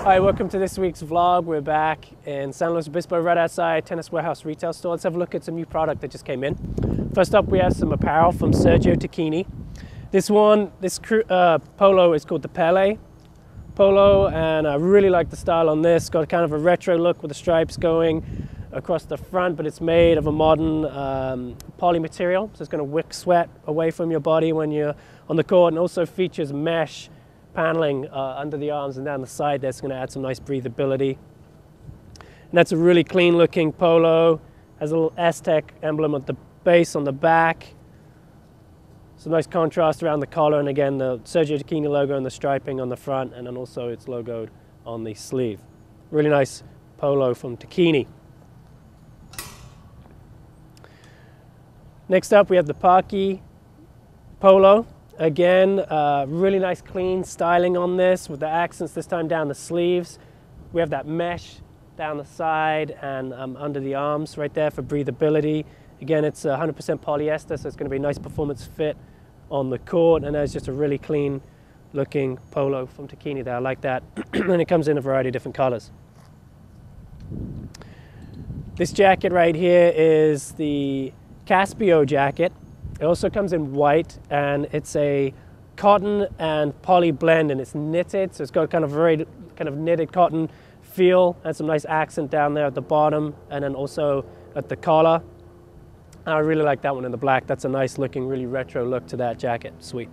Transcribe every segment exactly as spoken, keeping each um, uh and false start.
Hi, welcome to this week's vlog. We're back in San Luis Obispo, right outside Tennis Warehouse retail store. Let's have a look at some new product that just came in. First up, we have some apparel from Sergio Tacchini. This one, this uh, polo is called the Pele polo, and I really like the style on this. Got kind of a retro look with the stripes going across the front, but it's made of a modern um, poly material, so it's going to wick sweat away from your body when you're on the court, and also features mesh paneling uh, under the arms and down the side. That's going to add some nice breathability. And that's a really clean looking polo. Has a little Aztec emblem at the base on the back. Some nice contrast around the collar, and again the Sergio Tacchini logo and the striping on the front, and then also it's logoed on the sleeve. Really nice polo from Tacchini. Next up we have the Parky polo. Again, uh, really nice clean styling on this with the accents this time down the sleeves. We have that mesh down the side and um, under the arms right there for breathability. Again, it's one hundred percent polyester, so it's going to be a nice performance fit on the court, and there's just a really clean looking polo from Tacchini there. I like that. And it comes in a variety of different colors. This jacket right here is the Caspio jacket. It also comes in white, and it's a cotton and poly blend, and it's knitted, so it's got kind of very kind of knitted cotton feel and some nice accent down there at the bottom, and then also at the collar. And I really like that one in the black. That's a nice looking, really retro look to that jacket. Sweet.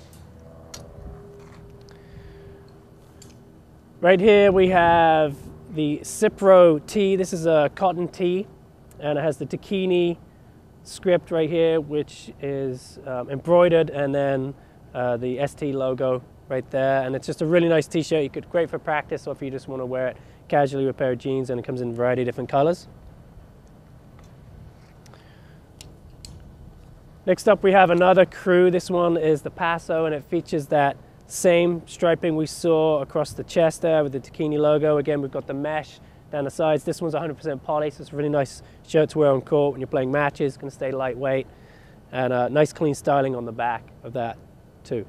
Right here we have the Cipro tee. This is a cotton tee, and it has the Tacchini script right here, which is um, embroidered, and then uh, the S T logo right there. And it's just a really nice t-shirt. You could great for practice, or if you just want to wear it casually with a pair of jeans, and it comes in a variety of different colors. Next up we have another crew. This one is the Paso, and it features that same striping we saw across the chest there with the Tacchini logo. Again, we've got the mesh down the sides. This one's one hundred percent poly, so it's a really nice shirt to wear on court when you're playing matches. It's going to stay lightweight, and uh, nice clean styling on the back of that too.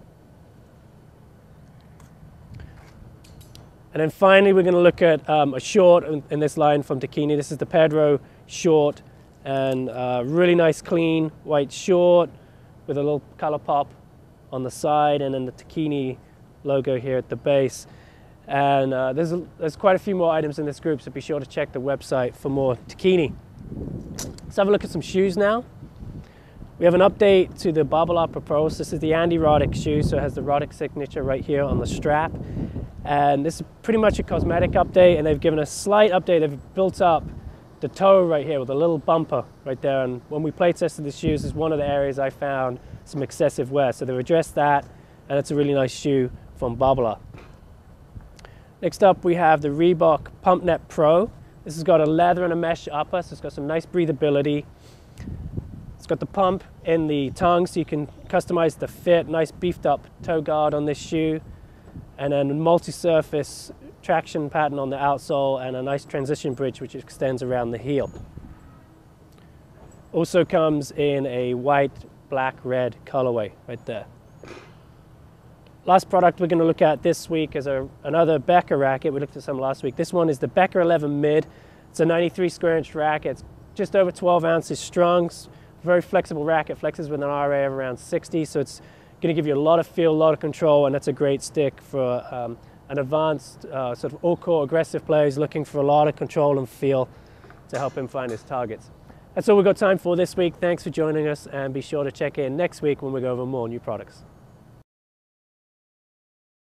And then finally we're going to look at um, a short in, in this line from Tacchini. This is the Pedro short, and uh, really nice clean white short with a little color pop on the side, and then the Tacchini logo here at the base. And uh, there's, a, there's quite a few more items in this group, so be sure to check the website for more Tacchini. Let's have a look at some shoes now. We have an update to the Babolat Pros. This is the Andy Roddick shoe, so it has the Roddick signature right here on the strap. And this is pretty much a cosmetic update, and they've given a slight update. They've built up the toe right here with a little bumper right there. And when we play tested the shoes, is one of the areas I found some excessive wear. So they've addressed that, and it's a really nice shoe from Babolat. Next up we have the Reebok Pump Net Pro. This has got a leather and a mesh upper, so it's got some nice breathability. It's got the pump in the tongue, so you can customize the fit. Nice beefed up toe guard on this shoe, and then a multi-surface traction pattern on the outsole, and a nice transition bridge which extends around the heel. Also comes in a white, black, red colorway right there. Last product we're going to look at this week is a, another Becker racket. We looked at some last week. This one is the Becker eleven mid. It's a ninety-three square inch racket. It's just over twelve ounces strong. Very flexible racket. Flexes with an R A of around sixty, so it's going to give you a lot of feel, a lot of control, and that's a great stick for um, an advanced uh, sort of all-court aggressive player who's looking for a lot of control and feel to help him find his targets. That's all we've got time for this week. Thanks for joining us, and be sure to check in next week when we go over more new products.